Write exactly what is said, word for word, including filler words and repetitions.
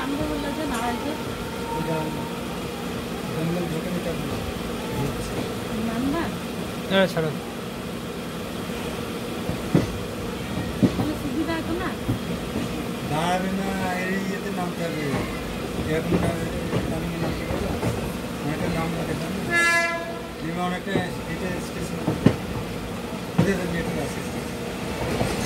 নামবে বললো যে নারায়ণপুর নামবা হ্যাঁ ছাড়ো তাহলে সুবিধা আছে না দাঁড়াবে না এই ইয়েতে নামতে হবে এরকম নামিয়ে নামতে পারবো অনেকটা নাম দেখলাম নেমে অনেকটা এটা স্টেশন আছে